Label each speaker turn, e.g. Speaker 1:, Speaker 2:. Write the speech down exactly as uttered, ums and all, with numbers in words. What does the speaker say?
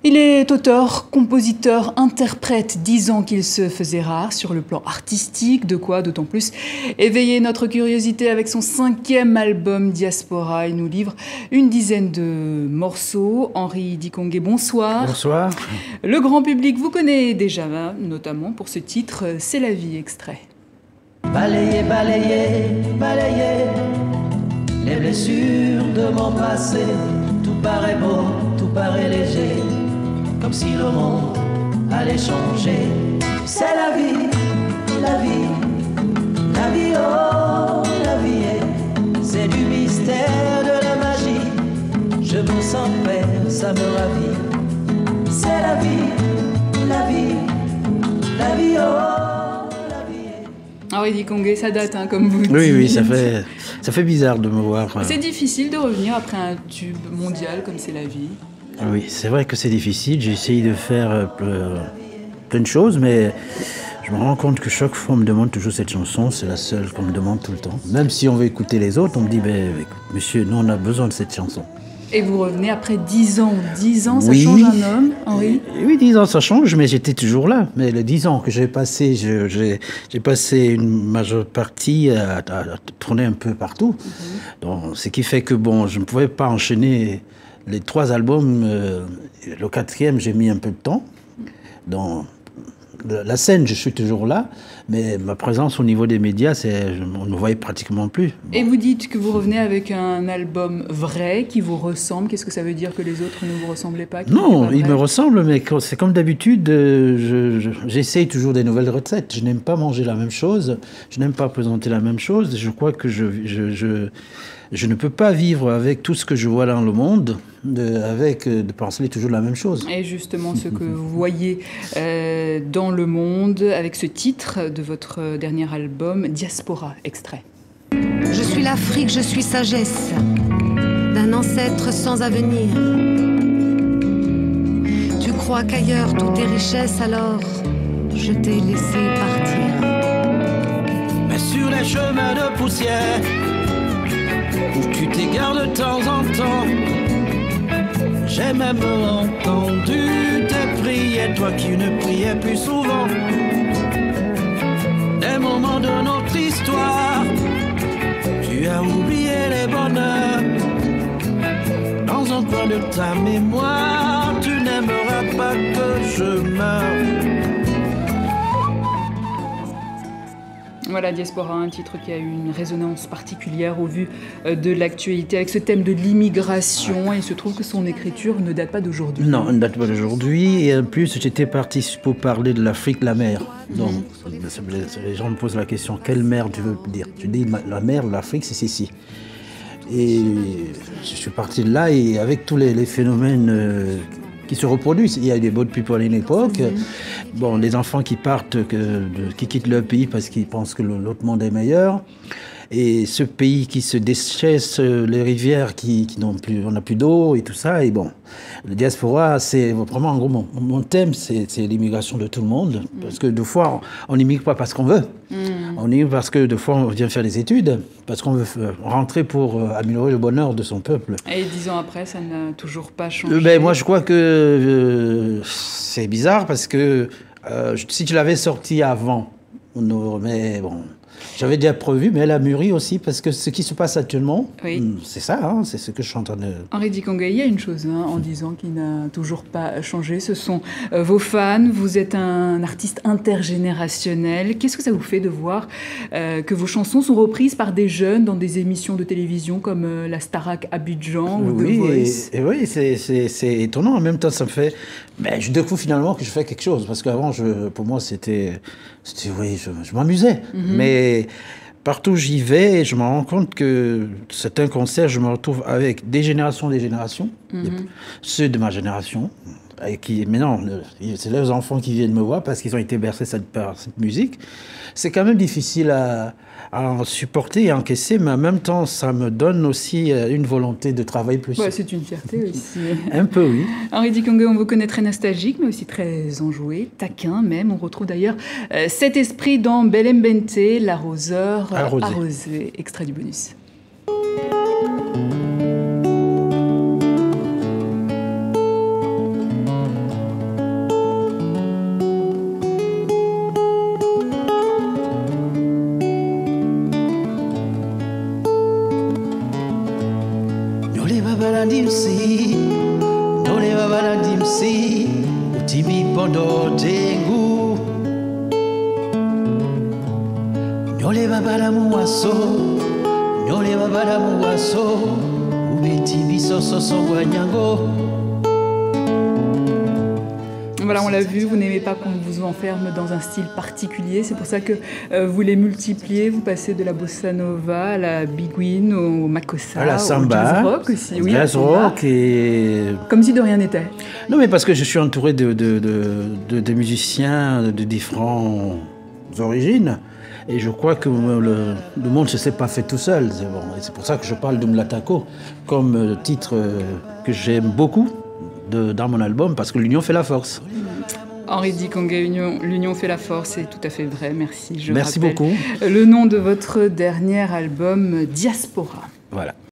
Speaker 1: Il est auteur, compositeur, interprète, dix ans qu'il se faisait rare sur le plan artistique, de quoi d'autant plus éveiller notre curiosité avec son cinquième album Diaspora. Il nous livre une dizaine de morceaux. Henri Dikongué, bonsoir.
Speaker 2: Bonsoir.
Speaker 1: Le grand public vous connaît déjà, notamment pour ce titre « C'est la vie » extrait.
Speaker 3: Balayer, balayer, balayer les blessures de mon passé. Tout paraît beau, tout paraît léger, comme si le monde allait changer. C'est la vie, la vie, la vie, oh, la vie est. C'est du mystère, de la magie. Je me sens père, ça me ravit. C'est la vie, la vie, la vie, oh, la vie est.
Speaker 1: Henri Dikongué, ça date, hein, comme vous dites.
Speaker 2: Oui, oui, ça fait, ça fait bizarre de me voir.
Speaker 1: C'est difficile de revenir après un tube mondial comme C'est la vie.
Speaker 2: Oui, c'est vrai que c'est difficile. J'ai essayé de faire plein de choses, mais je me rends compte que chaque fois on me demande toujours cette chanson. C'est la seule qu'on me demande tout le temps. Même si on veut écouter les autres, on me dit ben, « Monsieur, nous on a besoin de cette chanson ».
Speaker 1: Et vous revenez après dix ans. dix ans, ça
Speaker 2: oui.
Speaker 1: change un homme, Henri?
Speaker 2: Oui, dix ans, ça change, mais j'étais toujours là. Mais les dix ans que j'ai passé, j'ai passé une majeure partie à, à, à tourner un peu partout. Mm-hmm. Donc, ce qui fait que, bon, je ne pouvais pas enchaîner les trois albums. Euh, le quatrième, j'ai mis un peu de temps. Donc, la scène, je suis toujours là, mais ma présence au niveau des médias, on ne me voyait pratiquement plus. Bon.
Speaker 1: Et vous dites que vous revenez avec un album vrai, qui vous ressemble. Qu'est-ce que ça veut dire que les autres ne vous ressemblaient pas?
Speaker 2: Non, ils me ressemblent, mais c'est comme d'habitude, j'essaye je, toujours des nouvelles recettes. Je n'aime pas manger la même chose, je n'aime pas présenter la même chose. Je crois que je, je, je, je ne peux pas vivre avec tout ce que je vois dans le monde, de, avec de penser toujours la même chose.
Speaker 1: Et justement, ce que vous voyez euh, dans le monde, avec ce titre de votre dernier album, Diaspora, extrait.
Speaker 4: Je suis l'Afrique, je suis sagesse, d'un ancêtre sans avenir. Tu crois qu'ailleurs tout est richesse, alors je t'ai laissé partir.
Speaker 3: Mais sur les chemins de poussière, où tu t'égares de temps en temps, j'ai même entendu tes prières, toi qui ne priais plus souvent. Des moments de notre histoire, tu as oublié les bonheurs. Dans un coin de ta mémoire, tu n'aimeras pas que je meure.
Speaker 1: Voilà, Diaspora, un titre qui a eu une résonance particulière au vu de l'actualité avec ce thème de l'immigration. Et il se trouve que son écriture ne date pas d'aujourd'hui.
Speaker 2: Non, elle ne date pas d'aujourd'hui. Et en plus, j'étais parti pour parler de l'Afrique, la mer. Donc, mmh. les gens me posent la question, quelle mer tu veux dire? Je dis, la mer, l'Afrique, c'est ici. Et je suis parti de là, et avec tous les, les phénomènes euh, qui se reproduisent. Il y a des boat people à une époque. Mmh. Bon, les enfants qui partent, que, de, qui quittent leur pays parce qu'ils pensent que l'autre monde est meilleur. Et ce pays qui se déchaisse, les rivières qui, qui n'ont plus, on n'a plus d'eau et tout ça. Et bon, le diaspora, c'est vraiment en gros mon, mon thème, c'est l'immigration de tout le monde. Mmh. Parce que deux fois, on n'immigre pas parce qu'on veut. Mmh. On immigre parce que deux fois, on vient faire des études, parce qu'on veut rentrer pour améliorer le bonheur de son peuple.
Speaker 1: Et dix ans après, ça n'a toujours pas changé.
Speaker 2: Euh, ben, moi, je crois que euh, c'est bizarre parce que euh, si tu l'avais sorti avant, on aurait, mais bon. J'avais déjà prévu, mais elle a mûri aussi, parce que ce qui se passe actuellement, oui. c'est ça, hein, c'est ce que je suis en train de...
Speaker 1: Henri Dikongué, il y a une chose hein, en disant qui n'a toujours pas changé, ce sont euh, vos fans. Vous êtes un artiste intergénérationnel. Qu'est-ce que ça vous fait de voir euh, que vos chansons sont reprises par des jeunes dans des émissions de télévision comme euh, la Starac Abidjan ou
Speaker 2: oui,
Speaker 1: The Voice?
Speaker 2: et, et oui, c'est étonnant. En même temps, ça me fait... Ben, je découvre finalement que je fais quelque chose, parce qu'avant, pour moi, c'était... Oui, je, je m'amusais. Mm-hmm. Mais partout où j'y vais, je me rends compte que certains concerts, je me retrouve avec des générations, des générations, mm-hmm. des, ceux de ma génération, et qui, mais non, c'est leurs enfants qui viennent me voir parce qu'ils ont été bercés par cette musique. C'est quand même difficile à, à en supporter et à encaisser, mais en même temps, ça me donne aussi une volonté de travailler plus.
Speaker 1: Ouais, c'est une fierté aussi.
Speaker 2: Un peu, oui.
Speaker 1: Henri Dikongué, on vous connaît très nostalgique, mais aussi très enjoué, taquin même. On retrouve d'ailleurs euh, cet esprit dans Belembente, l'arroseur
Speaker 2: arrosé.
Speaker 1: arrosé, extrait du bonus.
Speaker 3: babala dimsi utibi pondo tengu nyole babala muaso nyole babala muaso ubeti biso soso wanyango.
Speaker 1: Voilà, on l'a vu, vous n'aimez pas qu'on vous enferme dans un style particulier, c'est pour ça que euh, vous les multipliez, vous passez de la bossa nova à la biguine, au makossa,
Speaker 2: à la samba,
Speaker 1: au jazz rock aussi. Oui,
Speaker 2: jazz rock et...
Speaker 1: Comme si de rien n'était.
Speaker 2: Non, mais parce que je suis entouré de, de, de, de, de musiciens de différentes origines. Et je crois que le, le monde ne s'est pas fait tout seul. C'est bon. Et c'est pour ça que je parle de Mlatako comme titre que j'aime beaucoup de, dans mon album, parce que l'union fait la force.
Speaker 1: Henri Dikongué, l'union fait la force, c'est tout à fait vrai. Merci. Je
Speaker 2: Merci
Speaker 1: rappelle
Speaker 2: beaucoup.
Speaker 1: Le nom de votre dernier album, Diaspora.
Speaker 2: Voilà.